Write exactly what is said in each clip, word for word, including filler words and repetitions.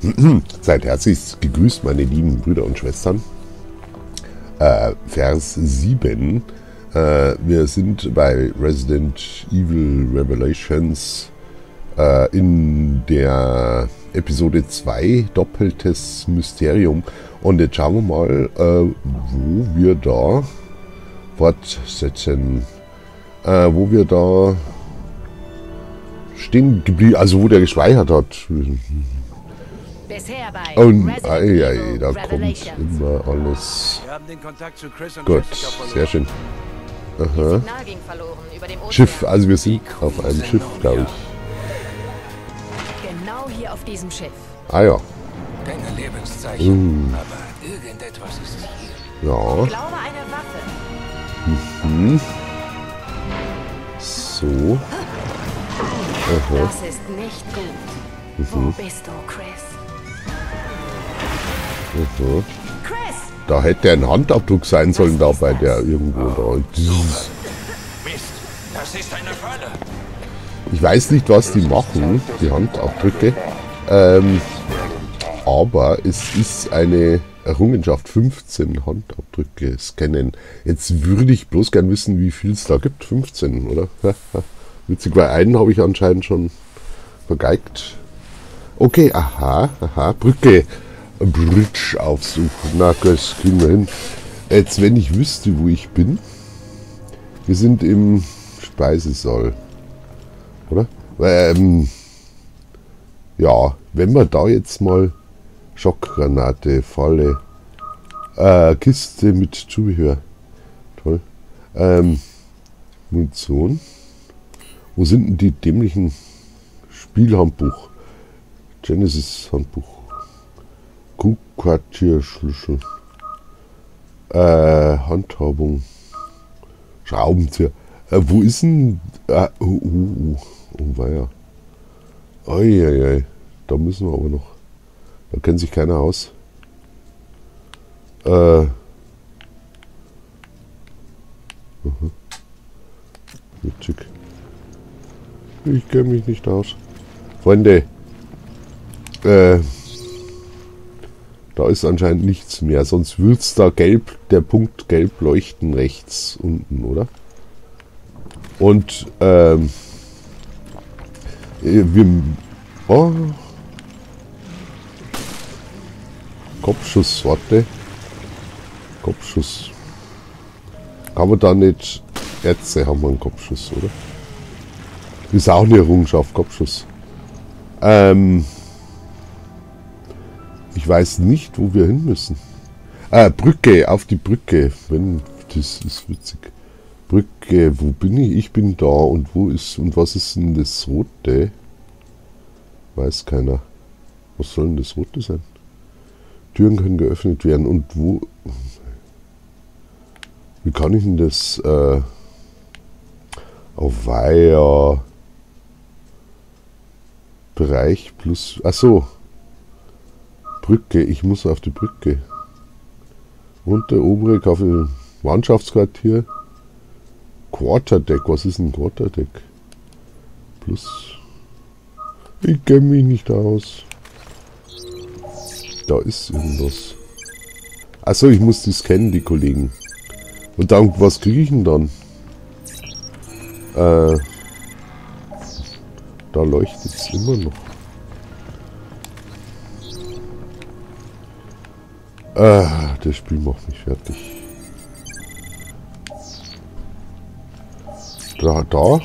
Seid herzlichst gegrüßt, meine lieben Brüder und Schwestern. Äh, Vers sieben. Äh, wir sind bei Resident Evil Revelations äh, in der Episode zwei, doppeltes Mysterium. Und jetzt schauen wir mal, äh, wo wir da fortsetzen. Äh, wo wir da stehen geblieben, also wo der gespeichert hat. Bisher bei Und Resident ei, Evil ei, da kommt Revelations. immer alles. Wir haben den Kontakt zu Chris und Gut, Jessica verloren. sehr schön. Ihr Aha. Signal ging verloren über dem Ozean. Schiff, also wir sind auf einem Schiff, glaube ich. Genau hier auf diesem Schiff. Ah ja, Keine Lebenszeichen, Mm. aber irgendetwas ist hier. ja. Ich glaube eine Waffe. Hm. So. Aha. Das ist nicht gut. Wo bist du, Chris? Aha. Chris! Da hätte ein Handabdruck sein sollen, da bei der irgendwo da. Mist, das ist eine Falle. Ich weiß nicht, was die machen, die Handabdrücke. Ähm, aber es ist eine Errungenschaft, fünfzehn Handabdrücke scannen. Jetzt würde ich bloß gern wissen, wie viel es da gibt. fünfzehn, oder? Witzig, weil einen habe ich anscheinend schon vergeigt. Okay, aha, aha, Brücke. Bridge aufsuchen. Na, das kriegen wir hin. Jetzt, wenn ich wüsste, wo ich bin. Wir sind im Speisesaal. Oder? Ähm, ja, wenn wir da jetzt mal Schockgranate, Falle, äh, Kiste mit Zubehör. Toll. Ähm, Munition. Wo sind denn die dämlichen Spielhandbuch? Genesis Handbuch. Quartierschlüssel. Äh, Handhabung. Schraubenzieher. Äh, wo ist denn. Äh, oh, oh, oh, oh, weia. Eieiei. Da müssen wir aber noch. Da kennt sich keiner aus. Äh. Uh-huh. Witzig. Ich kenne mich nicht aus. Freunde. Äh. Da ist anscheinend nichts mehr, sonst würde es da gelb, der Punkt gelb leuchten rechts unten, oder? Und ähm, wir, oh, Kopfschuss, warte, Kopfschuss. Kann man da nicht, Ärzte haben wir einen Kopfschuss, oder? Ist auch eine Errungenschaft, Kopfschuss. Ähm, Ich weiß nicht, wo wir hin müssen. Ah, Brücke, auf die Brücke. Wenn, das ist witzig. Brücke, wo bin ich? Ich bin da. Und wo ist, und was ist denn das Rote? Weiß keiner. Was soll denn das Rote sein? Türen können geöffnet werden. Und wo? Wie kann ich denn das? Äh, auf Weiher. Bereich plus. Ach so. Brücke, ich muss auf die Brücke. Unter obere Kaffee, Mannschaftsquartier. Quarterdeck, was ist ein Quarterdeck? Plus. Ich kenne mich nicht aus. Da ist irgendwas. Achso, ich muss die scannen, die Kollegen. Und dann, was kriege ich denn dann? Äh, da leuchtet es immer noch. Ah, das Spiel macht mich fertig. Da, da.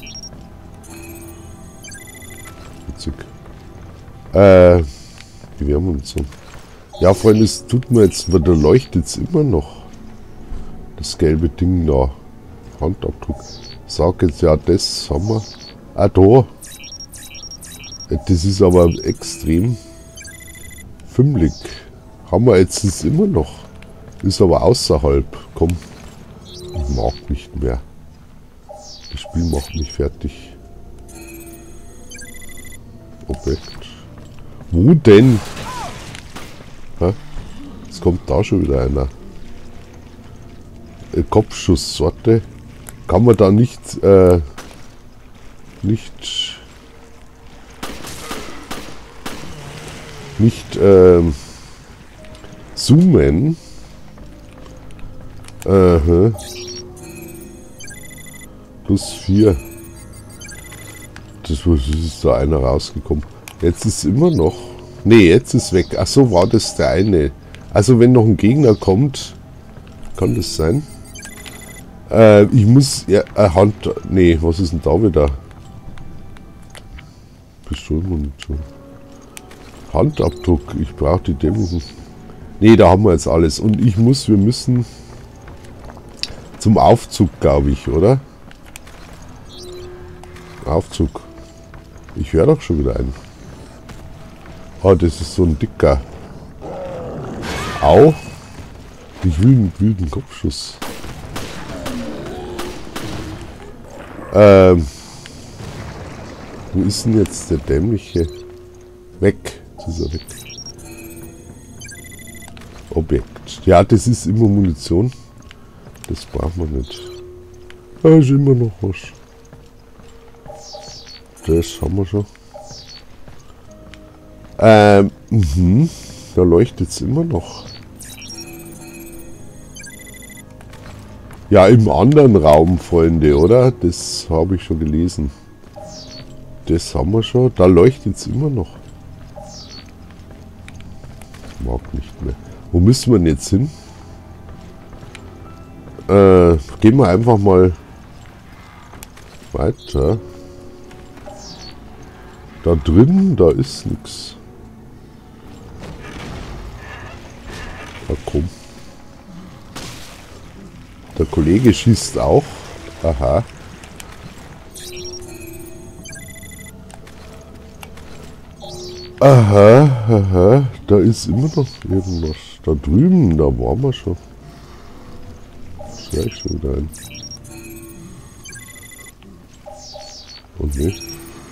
Witzig. Äh, Gewehrmunition. Ja, Freunde, es tut mir jetzt, weil da leuchtet es immer noch. Das gelbe Ding da. Handabdruck. Sag jetzt, ja, das haben wir. Ah, da. Das ist aber extrem fümmelig. Haben wir jetzt das immer noch. Ist aber außerhalb. Komm. Ich mag nicht mehr. Das Spiel macht mich fertig. Objekt. Wo denn? Hä? Jetzt kommt da schon wieder einer. Äh, Kopfschusssorte. Kann man da nicht, äh, nicht nicht ähm, zoomen. Aha. Plus vier. Das, das ist da einer rausgekommen. Jetzt ist immer noch... Ne, jetzt ist weg. Ach so, war das der eine. Also wenn noch ein Gegner kommt, kann das sein. Äh, ich muss... Ja, äh, Hand... Ne, was ist denn da wieder? Pistolenmunition. Handabdruck. Ich brauche die Dämmung. Ne, da haben wir jetzt alles. Und ich muss... Wir müssen... Zum Aufzug, glaube ich, oder? Aufzug. Ich höre doch schon wieder einen. Oh, das ist so ein dicker. Au. Ich will einen wilden Kopfschuss. Ähm. Wo ist denn jetzt der dämliche? Weg. Jetzt ist er weg. Objekt. Ja, das ist immer Munition. Das braucht man nicht. Da ist immer noch was. Das haben wir schon. Ähm, mh, da leuchtet es immer noch. Ja, im anderen Raum, Freunde, oder? Das habe ich schon gelesen. Das haben wir schon. Da leuchtet es immer noch. Mag nicht mehr. Wo müssen wir denn jetzt hin? Äh, gehen wir einfach mal weiter. Da drin, da ist nichts. Na komm. Der Kollege schießt auch. Aha. Aha, aha. Da ist immer noch irgendwas. Da drüben, da waren wir schon. Das wäre ich schon wieder ein. Und nicht.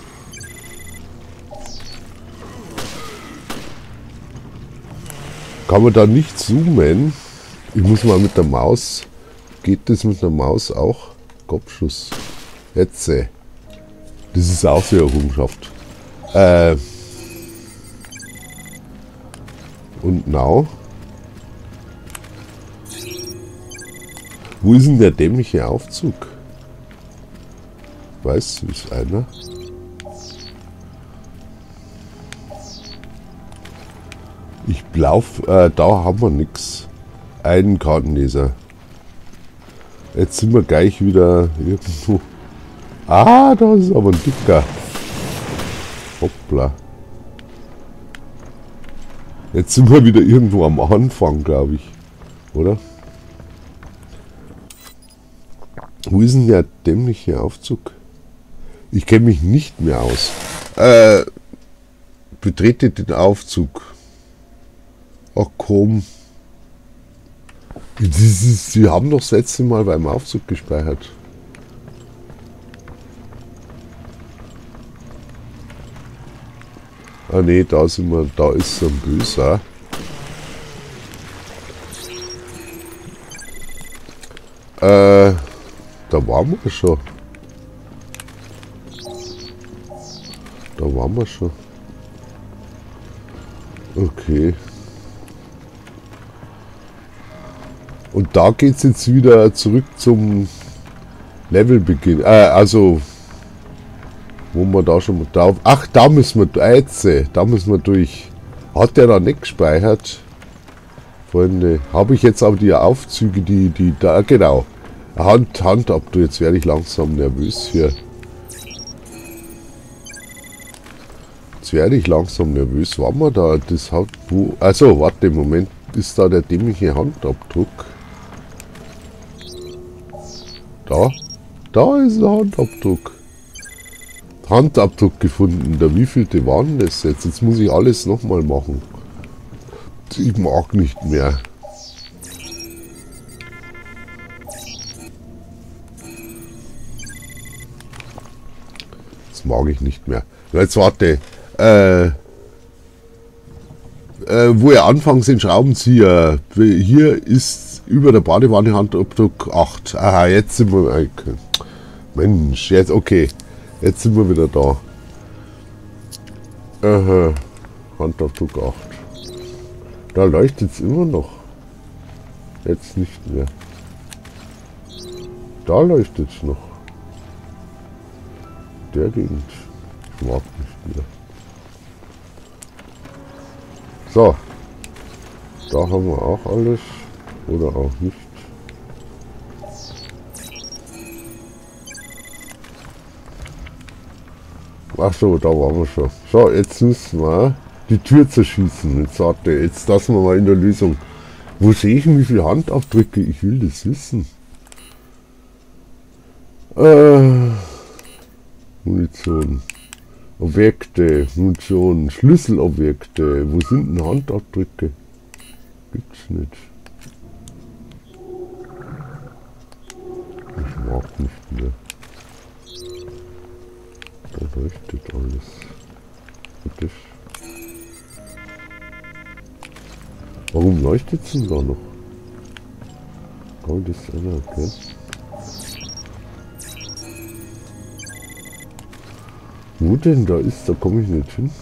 Kann man da nicht zoomen? Ich muss mal mit der Maus. Geht das mit der Maus auch? Kopfschuss. Jetzt. Das ist auch so eine Errungenschaft. Äh. Und now? Wo ist denn der dämliche Aufzug? Weißt du, ist einer? Ich lauf, äh, da haben wir nichts. Einen Kartenleser. Jetzt sind wir gleich wieder irgendwo. Ah, da ist aber ein dicker. Hoppla. Jetzt sind wir wieder irgendwo am Anfang, glaube ich. Oder? Wo ist denn der dämliche Aufzug? Ich kenne mich nicht mehr aus. Äh, betrete den Aufzug. Ach komm. Sie haben doch das letzte Mal beim Aufzug gespeichert. Ah ne, da sind wir, da ist so ein Böser. Äh, da waren wir schon. Da waren wir schon. Okay. Und da geht es jetzt wieder zurück zum Levelbeginn. Äh, also, wo wir da schon mal drauf. Ach, da müssen wir, äh, jetzt, da müssen wir durch. Hat der da nicht gespeichert? Freunde, habe ich jetzt aber die Aufzüge, die, die, da, genau. Hand, Handabdruck, jetzt werde ich langsam nervös hier. Jetzt werde ich langsam nervös. Waren wir da? Das hat, wo, also, warte, im Moment ist da der dämliche Handabdruck. Da, da ist der Handabdruck. Handabdruck gefunden. Der wievielte war denn das jetzt? Jetzt muss ich alles nochmal machen. Ich mag nicht mehr. Das mag ich nicht mehr. Jetzt warte. Äh, äh, wo ihr anfangs den Schraubenzieher. Hier ist über der Badewanne Handabdruck acht. Aha, jetzt sind wir. Äh, Mensch, jetzt okay. Jetzt sind wir wieder da. Aha. Handaufdruck acht. Da leuchtet es immer noch. Jetzt nicht mehr. Da leuchtet es noch. Der Gegend. Ich mag nicht mehr. So. Da haben wir auch alles. Oder auch nicht. Ach so, da waren wir schon. So, jetzt müssen wir die Tür zerschießen. Jetzt sagte, jetzt lassen wir mal in der Lösung. Wo sehe ich denn, wie viele Handabdrücke? Ich will das wissen. Äh, Munition. Objekte, Munition, Schlüsselobjekte. Wo sind denn Handabdrücke? Gibt's nicht. Ich mag nicht mehr. Da leuchtet alles. Und das. Warum leuchtet es denn da noch? Oh, das ist einer, okay. Wo denn da ist? Da komme ich nicht hin.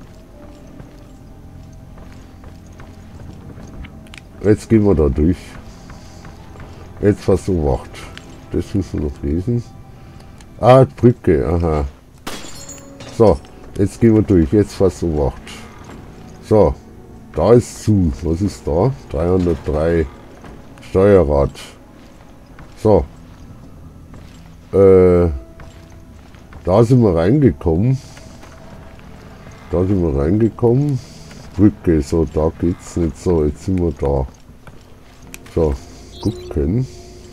Jetzt gehen wir da durch. Jetzt was so macht. Das müssen wir noch lesen. Ah, Brücke, aha. So, jetzt gehen wir durch. Jetzt was so macht. So, da ist zu. Was ist da? dreihundertdrei. Steuerrad. So. Äh, da sind wir reingekommen. Da sind wir reingekommen. Brücke, so, da geht's nicht. So, jetzt sind wir da. So, gucken.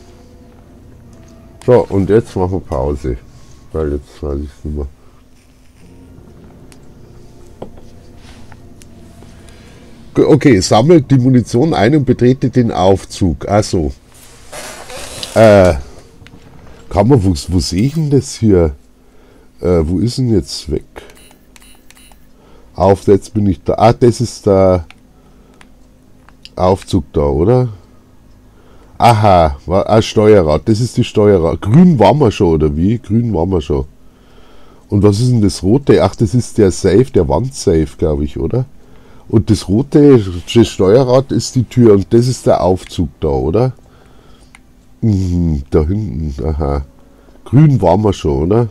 So, und jetzt machen wir Pause. Weil jetzt weiß ich es nicht mehr. Okay, sammelt die Munition ein und betrete den Aufzug. Also, äh, kann man, wo, wo sehe ich denn das hier? Äh, wo ist denn jetzt weg? Auf, jetzt bin ich da. Ah, das ist der Aufzug da, oder? Aha, war ein Steuerrad. Das ist die Steuerrad. Grün waren wir schon, oder wie? Grün waren wir schon. Und was ist denn das Rote? Ach, das ist der Safe, der Wandsafe, glaube ich, oder? Und das rote das Steuerrad ist die Tür und das ist der Aufzug da, oder? Mhm, da hinten, aha. Grün waren wir schon, oder?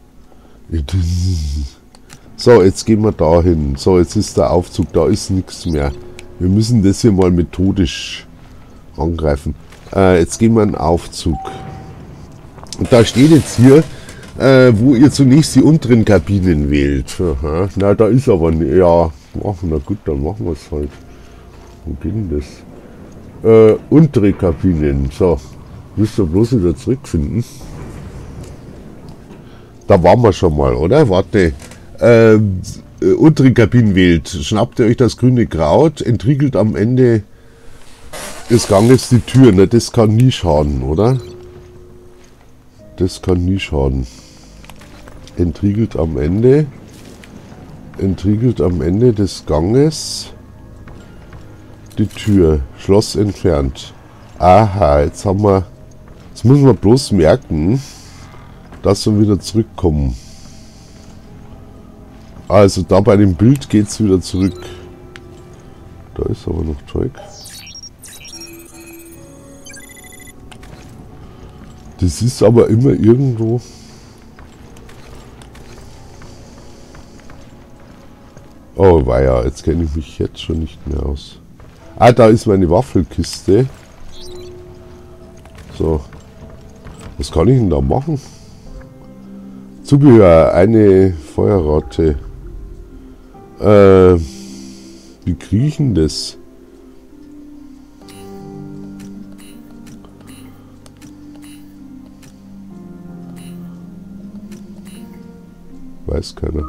So, jetzt gehen wir da hin. So, jetzt ist der Aufzug, da ist nichts mehr. Wir müssen das hier mal methodisch angreifen. Äh, jetzt gehen wir in den Aufzug. Und da steht jetzt hier, äh, wo ihr zunächst die unteren Kabinen wählt. Aha. Na, da ist aber nicht, ja. Machen, na gut, dann machen wir es halt. Wo geht denn das? Äh, untere Kabinen. So, müsst ihr bloß wieder zurückfinden. Da waren wir schon mal, oder? Warte. Äh, äh, untere Kabinen wählt. Schnappt ihr euch das grüne Kraut, entriegelt am Ende des Ganges die Tür. Na, das kann nie schaden, oder? Das kann nie schaden. Entriegelt am Ende. Entriegelt am Ende des Ganges die Tür. Schloss entfernt. Aha, jetzt haben wir... Jetzt müssen wir bloß merken, dass wir wieder zurückkommen. Also da bei dem Bild geht es wieder zurück. Da ist aber noch Zeug. Das ist aber immer irgendwo... Oh weia, jetzt kenne ich mich jetzt schon nicht mehr aus. Ah, da ist meine Waffelkiste. So. Was kann ich denn da machen? Zubehör, eine Feuerrate. Äh, wie kriege ich denn das? Weiß keiner.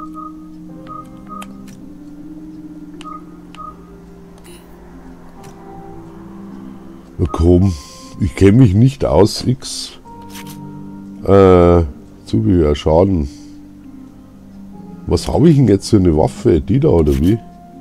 Na komm, ich kenne mich nicht aus, X. Äh, Zubehör, Schaden. Was habe ich denn jetzt für eine Waffe? Die da oder wie?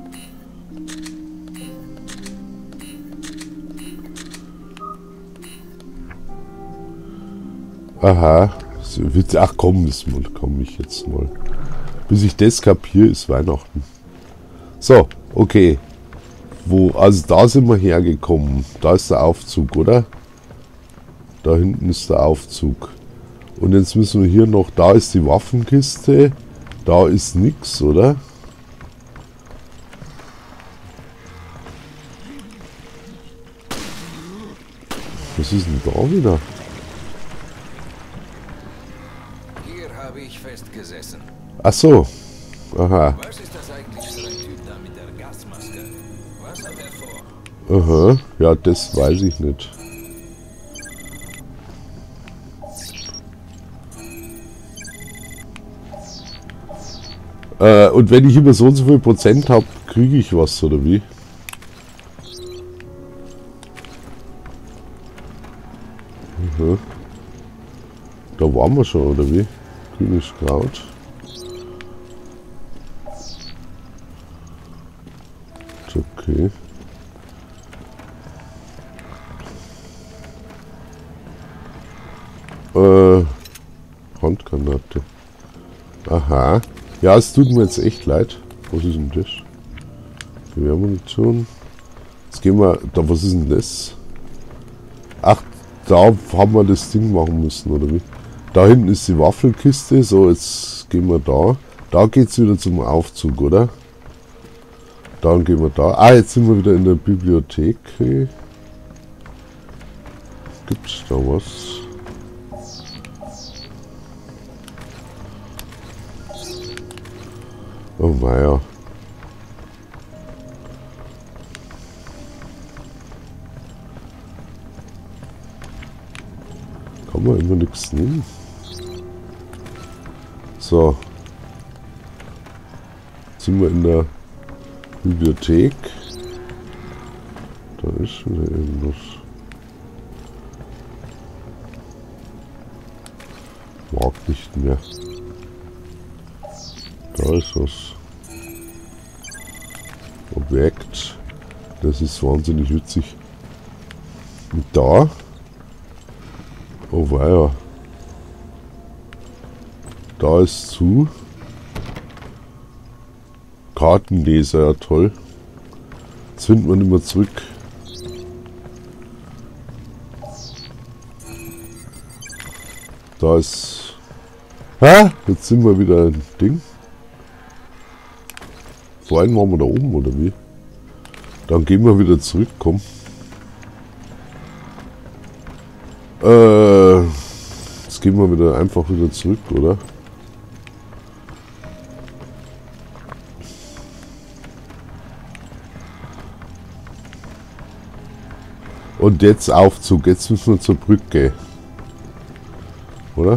Aha. Ach komm, das mal, komm ich jetzt mal. Bis ich das kapiere, ist Weihnachten. So, okay. Wo, also da sind wir hergekommen. Da ist der Aufzug, oder? Da hinten ist der Aufzug. Und jetzt müssen wir hier noch, da ist die Waffenkiste. Da ist nix, oder? Was ist denn da wieder? Hier habe ich festgesessen. Ach so. Aha. Was ist das eigentlich für ein Typ da mit der Gasmaske? Was hat er vor? Aha. Ja, das weiß ich nicht. Äh, und wenn ich über so und so viel Prozent habe, kriege ich was, oder wie? Aha. Da waren wir schon, oder wie? Grünes Kraut. Okay. Äh, Handgranate. Aha. Ja, es tut mir jetzt echt leid. Was ist denn das? Gewehrmunition. Jetzt gehen wir. Da, was ist denn das? Ach, da haben wir das Ding machen müssen, oder wie? Da hinten ist die Waffelkiste. So, jetzt gehen wir da. Da geht es wieder zum Aufzug, oder? Dann gehen wir da. Ah, jetzt sind wir wieder in der Bibliothek. Gibt's da was? Oh weia. Kann man immer nichts nehmen. So. Jetzt sind wir in der Bibliothek. Da ist wieder irgendwas. Mag nicht mehr. Da ist was. Objekt. Das ist wahnsinnig witzig. Und da. Oh weia. Da ist zu. Kartenleser, ja toll. Jetzt finden wir nicht mehr zurück. Da ist... Ha! Jetzt sind wir wieder ein Ding. Vorhin waren wir da oben, oder wie? Dann gehen wir wieder zurück, komm. Äh, jetzt gehen wir wieder einfach wieder zurück, oder? Und jetzt Aufzug, jetzt müssen wir zur Brücke. Oder?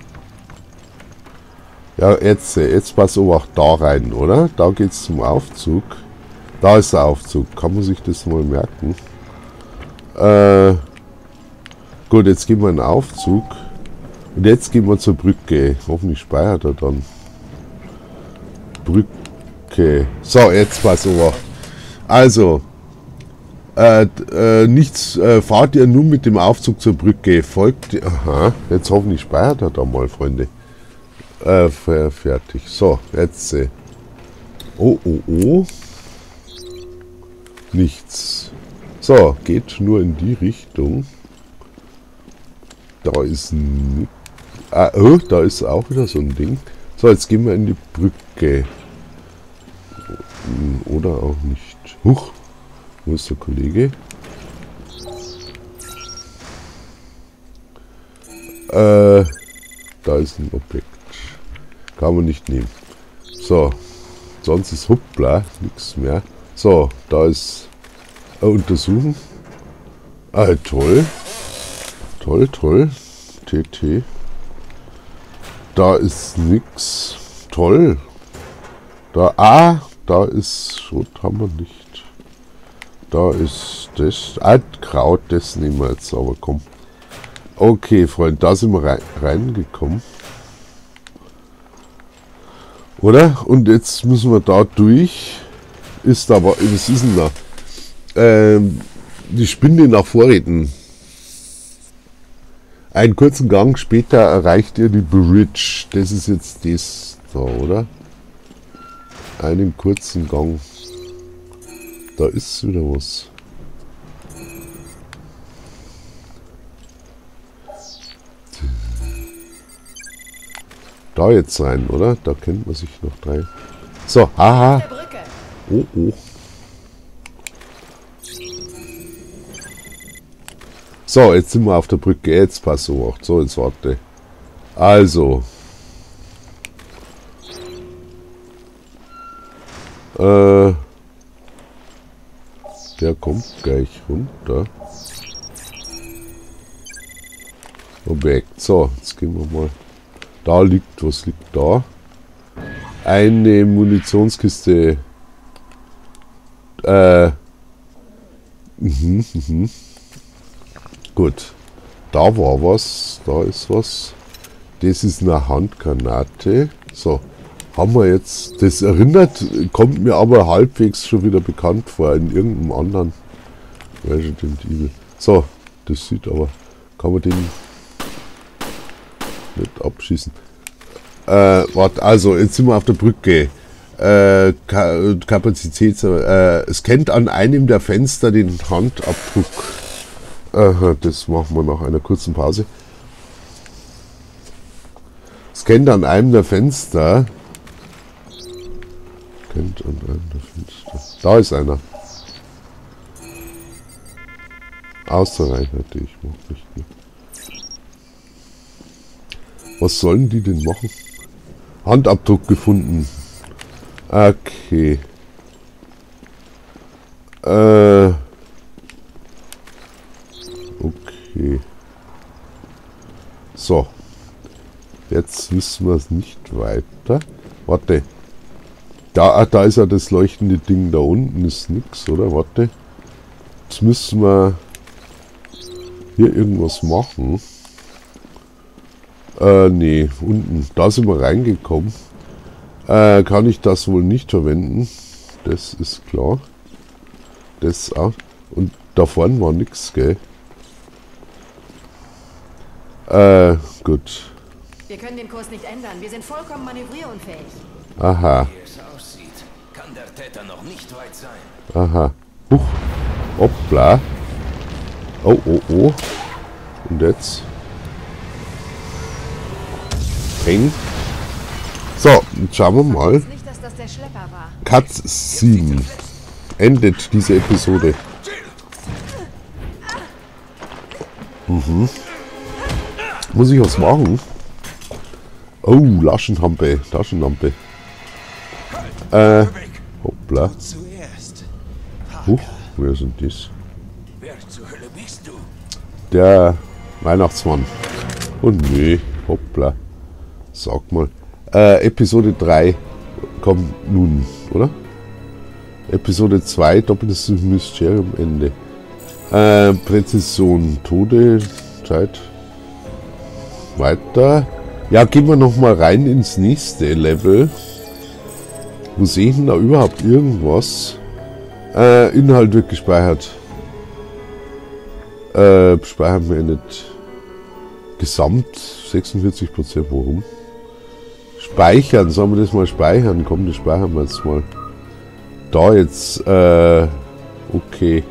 Ja, jetzt, jetzt pass auch da rein, oder? Da geht's zum Aufzug. Da ist der Aufzug. Kann man sich das mal merken? Äh, gut, jetzt gehen wir in den Aufzug. Und jetzt gehen wir zur Brücke. Hoffentlich speichert er dann. Brücke. So, jetzt pass auf. Also, äh, äh, nichts, äh, fahrt ihr nur mit dem Aufzug zur Brücke. Folgt, aha, jetzt hoffentlich speichert er da mal, Freunde. Äh, fertig. So, jetzt. Äh. Oh, oh, oh. Nichts. So, geht nur in die Richtung. Da ist ein... Ah, oh, da ist auch wieder so ein Ding. So, jetzt gehen wir in die Brücke. Oder auch nicht. Huch. Wo ist der Kollege? Äh, da ist ein Objekt. Kann man nicht nehmen. So. Sonst ist hoppla, nichts mehr. So, da ist äh, untersuchen. Ah, toll. Toll, toll. T T. Da ist nix. Toll. Da, ah, da ist Schrot, haben wir nicht. Da ist das. Ah, Kraut, das nehmen wir jetzt, aber komm. Okay, Freunde, da sind wir rein, reingekommen. Oder? Und jetzt müssen wir da durch. Ist aber, was ist denn da? Ähm, die Spinde nach Vorräten. Einen kurzen Gang später erreicht ihr die Bridge. Das ist jetzt das da, oder? Einen kurzen Gang. Da ist wieder was. Da jetzt rein, oder? Da kennt man sich noch drei. So, haha. Oh, oh. So, jetzt sind wir auf der Brücke. Jetzt passt so. So, jetzt warte. Also. Äh. Der kommt gleich runter. Objekt. So, jetzt gehen wir mal. Da liegt, was liegt da? Eine Munitionskiste. Äh. Mhm, mhm. Gut. Da war was. Da ist was. Das ist eine Handgranate. So. Haben wir jetzt. Das erinnert, kommt mir aber halbwegs schon wieder bekannt vor in irgendeinem anderen Resident Evil. So. Das sieht aber. Kann man den nicht abschießen. Äh, warte, also, jetzt sind wir auf der Brücke. Äh, Ka Kapazität. Äh, es kennt an einem der Fenster den Handabdruck. Aha, das machen wir nach einer kurzen Pause. Es kennt an einem der Fenster. Kennt an einem der Fenster. Da ist einer. Außerreicherte, ich mach nicht mehr. Was sollen die denn machen? Handabdruck gefunden. Okay. Äh. Okay. So. Jetzt wissen wir es nicht weiter. Warte. Da, ah, da ist ja das leuchtende Ding. Da unten ist nichts, oder? Warte. Jetzt müssen wir hier irgendwas machen. Äh, nee, unten. Da sind wir reingekommen. Äh, kann ich das wohl nicht verwenden. Das ist klar. Das auch. Und da vorne war nichts, gell? Äh, gut. Wir können den Kurs nicht ändern. Wir sind vollkommen manövrierunfähig. Aha. Wie es aussieht, kann der Täter noch nicht weit sein. Aha. Huch. Hoppla. Oh, oh, oh. Und jetzt? Eng. So, jetzt schauen wir mal. Nicht, dass das der Schlepper war. Cut sieben. Endet diese Episode. Mhm. Muss ich was machen? Oh, Taschenlampe. Taschenlampe. Äh. Hoppla. Zuerst. Huch, wer sind das? Wer zur Hölle bist du? Der Weihnachtsmann. Oh nee, hoppla. Sag mal. Äh, Episode drei kommt nun, oder? Episode zwei, doppeltes Mysterium, Ende. Äh, Präzision, Tode, Zeit. Weiter. Ja, gehen wir nochmal rein ins nächste Level. Wo sehe ich denn da überhaupt irgendwas? Äh, Inhalt wird gespeichert. Äh, speichern wir nicht. Gesamt sechsundvierzig Prozent. Warum? Speichern. Sollen wir das mal speichern? Komm, das speichern wir jetzt mal. Da jetzt. Äh, okay.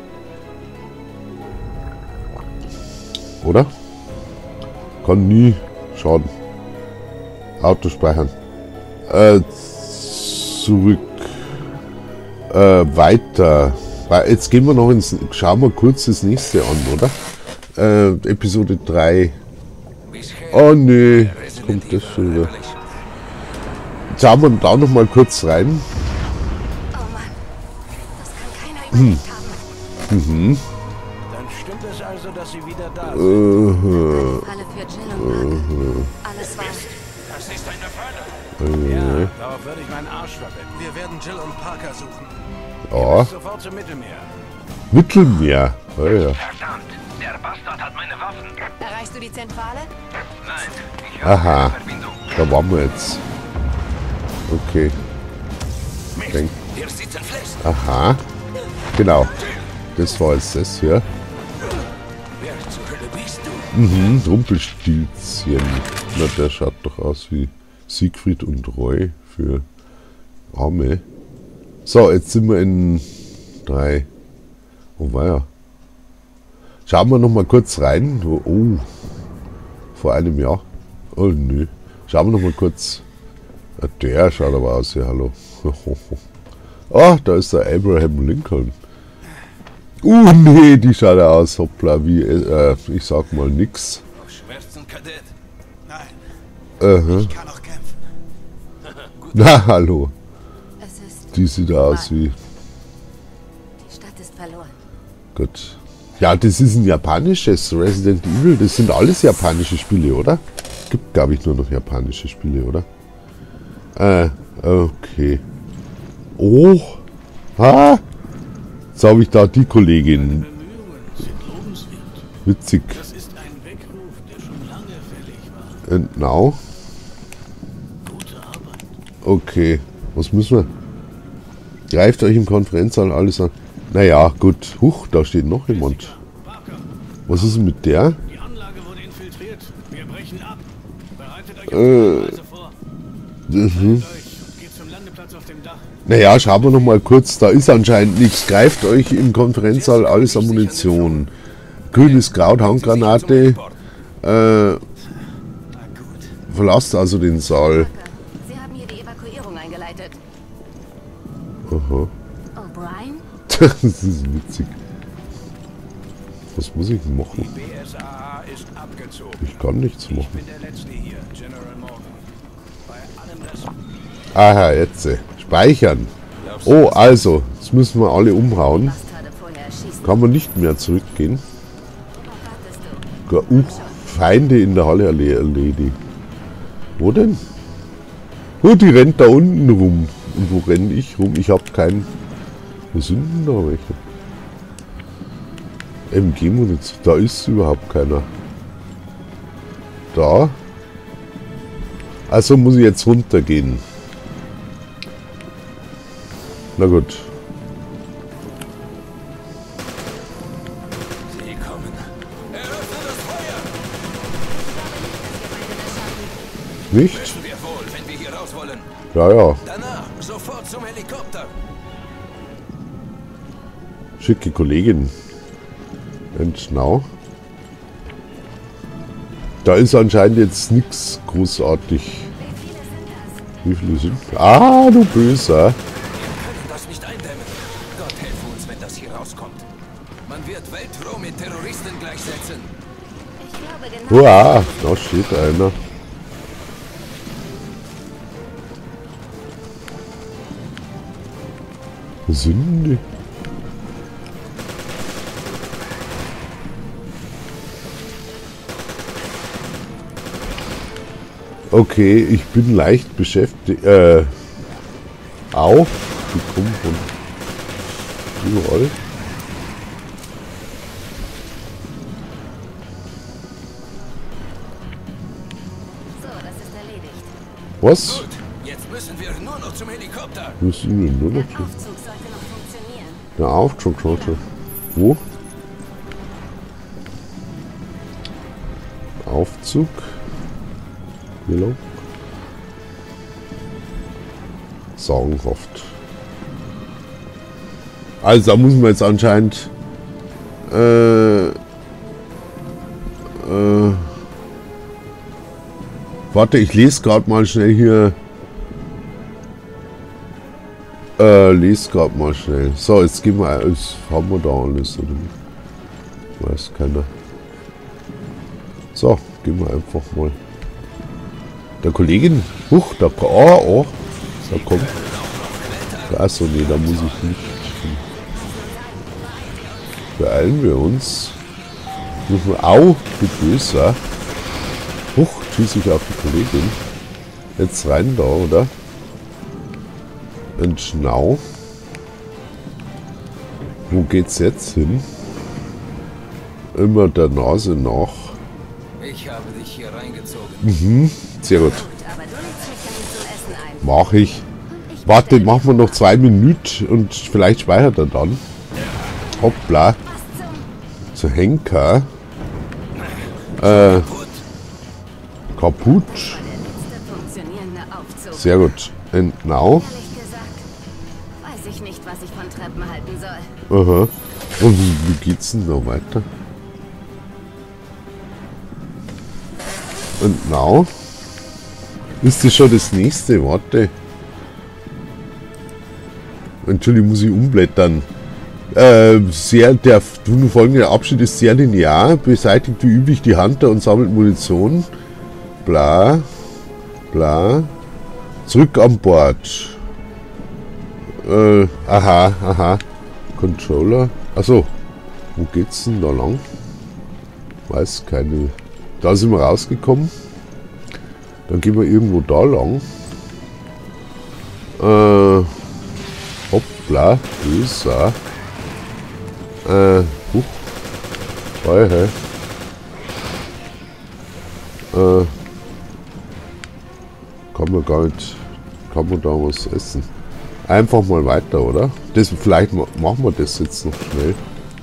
Oder? Kann nie schaden. Auto speichern. Äh, zurück. Äh, weiter. Jetzt gehen wir noch ins. Schauen wir kurz das nächste an, oder? Äh, Episode drei. Oh nee, jetzt kommt das schon wieder. Schauen wir da noch mal kurz rein. Oh Mann. Das kann keiner überlebt haben. Mhm. Dann stimmt es also, dass sie wieder da sind. Uh, Falle für Jill und Parker. Alles war... Das ist eine Falle. Ja, darauf würde ich meinen Arsch verwenden. Wir werden Jill und Parker suchen. ja, Sofort zum Mittelmeer. Mittelmeer. Oh, ja. Verdammt, der Bastard hat meine Waffen. Erreichst du die Zentrale? Nein, ich habe Aha, keine Verbindung. da waren wir jetzt. Okay. Mist, Denk. hier sitzen fest. Aha. Genau. Das war jetzt das hier. Wer zur Hölle bist du? Mhm, Rumpelstilzchen. Na, der schaut doch aus wie Siegfried und Roy für Arme. So, jetzt sind wir in drei. Oh weia. Schauen wir noch mal kurz rein. Oh, vor einem Jahr. Oh nö. Schauen wir noch mal kurz. Ja, der schaut aber aus hier, hallo. Ah, oh, da ist der Abraham Lincoln. Uh, nee, die schaut ja aus, hoppla, wie, äh, ich sag mal nix. Noch Schmerzen, Kadett? Nein, Aha. ich kann noch kämpfen. Na, hallo. Es ist. Die sieht aus wie, Die Stadt ist verloren. gut. Ja, das ist ein japanisches Resident Evil, das sind alles japanische Spiele, oder? Gibt, glaube ich, nur noch japanische Spiele, oder? Äh, okay. Oh, ha! Jetzt habe ich da die Kollegin. Witzig. Das ist ein Weckruf, der schon lange fällig war. And now? Gute Arbeit. Okay, was müssen wir? Greift euch im Konferenzsaal alles an. Naja, gut. Huch, da steht noch jemand. Parker, Was ist denn mit der? die Anlage wurde infiltriert. Wir brechen ab. Bereitet euch auf Äh, die Reise vor. Mhm. Euch und geht zum Landeplatz auf dem Dach. Naja, schauen wir noch mal kurz. Da ist anscheinend nichts. Greift euch im Konferenzsaal alles an Munition. Grünes Kraut, Handgranate. Äh, Na gut. verlasst also den Saal. Sie haben hier die Evakuierung eingeleitet. Aha. O'Brien? Das ist witzig. Was muss ich machen? B S A A ist abgezogen. Ich kann nichts Ich machen. bin der Letzte hier, General Morgan. Bei allem Respekt. Aha, jetzt. äh, Speichern. Oh, also, jetzt müssen wir alle umhauen. Bastarde vorher erschießen. Kann man nicht mehr zurückgehen. Worauf wartest du? Uh, Feinde in der Halle erle- erledigt. Wo denn? Oh, die rennt da unten rum. Und wo renne ich rum? Ich habe keinen. Wo sind denn da welche? M G-Munition. Da ist überhaupt keiner. Da. Also muss ich jetzt runtergehen. Na gut. Sie kommen. Eröffne das Feuer! Nicht? Wissen wir wohl, wenn wir hier raus wollen. Ja, ja. Danach sofort zum Helikopter. Schicke Kollegin. And now. Da ist anscheinend jetzt nichts großartig. Wie viele sind? Ah, du Böser. Wir können das nicht eindämmen. Gott helfe uns, wenn das hier rauskommt. Man wird Weltruhm mit Terroristen gleichsetzen. Ich glaube genau. Uah, da steht einer. Wo sind denn die? Okay, ich bin leicht beschäftigt. Äh. Au. Die kommen von überall. So, das ist erledigt. Was? Gut, jetzt müssen wir nur noch zum Helikopter. Wo sind wir nur noch? Der Aufzug sollte noch funktionieren. Der Aufzug, schaut. Wo? Aufzug. Hello. Sagenhaft. Also da muss man jetzt anscheinend äh, äh, warte, ich lese gerade mal schnell hier. Äh, lese gerade mal schnell. So, jetzt gehen wir. Jetzt haben wir da alles, oder nicht? Weiß keiner. So, gehen wir einfach mal. Der Kollegin. Huch, da kommt. Oh, oh. Da kommt. Achso, nee, da muss ich nicht. Beeilen wir uns. Müssen wir. Au, du Böser. Huch, schieße ich auf die Kollegin. Jetzt rein da, oder? Und Schnau. Wo geht's jetzt hin? Immer der Nase nach. Ich habe dich hier reingezogen. Mhm, sehr gut. Aber du lädst mich dann zum Essen ein. Mach ich. Warte, machen wir noch zwei Minuten und vielleicht speichert er dann. Hoppla. Zu Henker. Äh, kaputt. Der letzte funktionierende Aufzug. Sehr gut. And now? Ehrlich gesagt, weiß ich nicht. nicht, was ich von Treppen halten soll. Aha. Und wie, wie geht's denn da weiter? Und now? Ist das schon das nächste? Warte. Entschuldigung, muss ich umblättern. Äh, sehr, der folgende Abschnitt ist sehr linear. Beseitigt wie üblich die Hunter und sammelt Munition. Bla. Bla. Zurück an Bord. Äh, aha, aha. Controller. Achso. Wo geht's denn da lang? Weiß keine. Da sind wir rausgekommen. Dann gehen wir irgendwo da lang. Äh. Hoppla. Böser. Äh. Huch. Hey, hey. Äh. Kann man gar nicht. Kann man da was essen? Einfach mal weiter, oder? Das, vielleicht machen wir das jetzt noch schnell.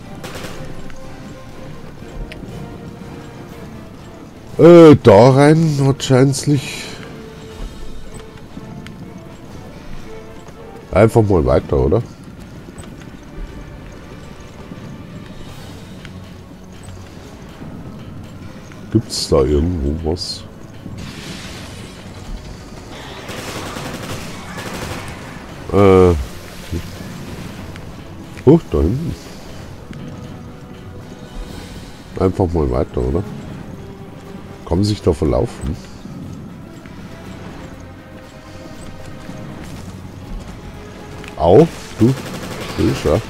Äh, da rein wahrscheinlich. Einfach mal weiter, oder? Gibt's da irgendwo was? Äh. Hoch, da hinten. Einfach mal weiter, oder? Kann man sich da verlaufen? Au, du Böser.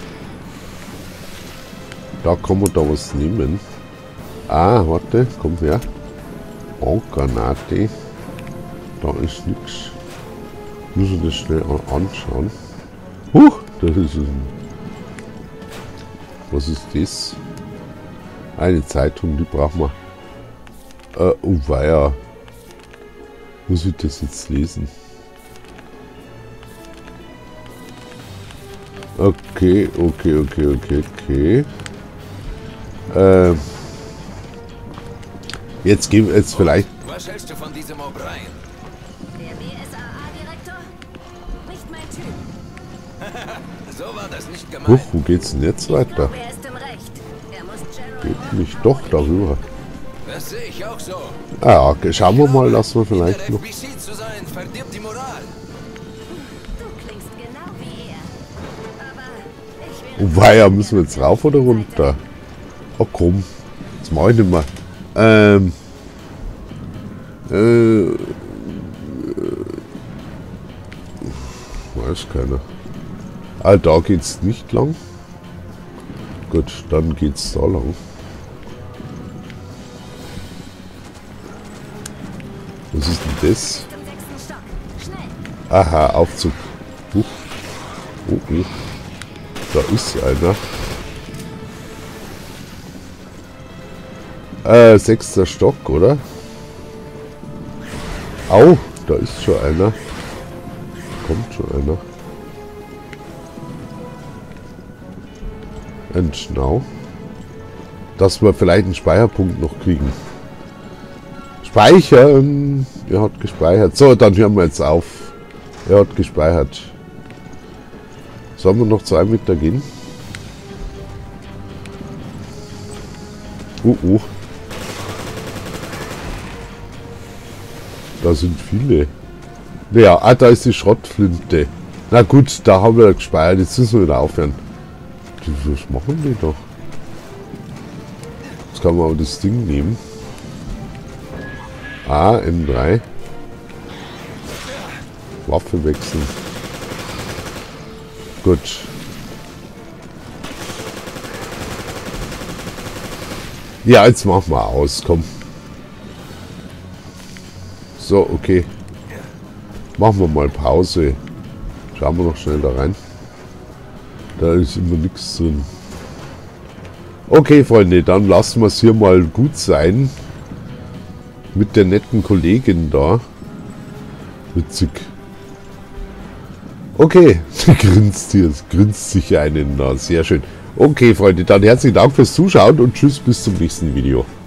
Da kann man da was nehmen. Ah, warte, komm her. Oh, Granate. Da ist nichts. Müssen wir das schnell anschauen. Huch, das ist ein. Was ist das? Eine Zeitung, die brauchen wir. Äh, oh weia. Muss ich das jetzt lesen? Okay, okay, okay, okay, okay. Äh, jetzt gehen wir jetzt vielleicht. Was hältst du von diesem O'Brien? Der B S A A-Direktor? Nicht mein Typ. So war das nicht gemeint. Huch, wo geht's denn jetzt Ich weiter? glaube, er ist im Recht. Er muss General Geht nicht doch darüber. Das sehe ich auch so. Ah, okay, schauen wir mal, lassen wir vielleicht In noch. der F B C zu sein, verdirbt die Moral. Du klingst genau wie er. Aber ich Oh wäre... weia, müssen wir jetzt rauf oder runter? Oh komm, das mache ich nicht mehr. Ähm. Äh. Weiß keiner. Ah, da geht's nicht lang. Gut, dann geht's da lang. Was ist denn das? Im sechsten Stock. Schnell. Aha, Aufzug. Huch. Oh, oh. Da ist einer. Äh, sechster Stock, oder? Au, da ist schon einer. Kommt schon einer. Und Schnau. Dass wir vielleicht einen Speicherpunkt noch kriegen. Speichern. Er hat gespeichert. So, dann hören wir jetzt auf. Er hat gespeichert. Sollen wir noch zwei Meter gehen? Oh, oh. Da sind viele. Ja, ah, da ist die Schrottflinte. Na gut, da haben wir gespeichert. Jetzt müssen wir wieder aufhören. Was machen die doch? Jetzt kann man aber das Ding nehmen. Ah, M drei. Waffe wechseln. Gut. Ja, jetzt machen wir aus, komm. So, okay. Machen wir mal Pause. Schauen wir noch schnell da rein. Da ist immer nichts drin. Okay, Freunde, dann lassen wir es hier mal gut sein. Mit der netten Kollegin da. Witzig. Okay, grinst hier, grinst sich einen da. Sehr schön. Okay, Freunde, dann herzlichen Dank fürs Zuschauen und tschüss, bis zum nächsten Video.